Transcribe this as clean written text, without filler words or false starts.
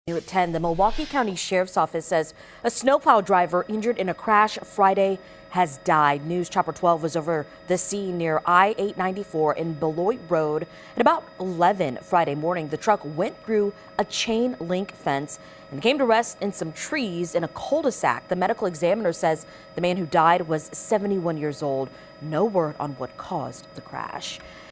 Near at 10, the Milwaukee County Sheriff's Office says a snowplow driver injured in a crash Friday has died. News Chopper 12 was over the scene near I-894 and Beloit Road at about 11 Friday morning. The truck went through a chain link fence and came to rest in some trees in a cul-de-sac. The medical examiner says the man who died was 71 years old. No word on what caused the crash.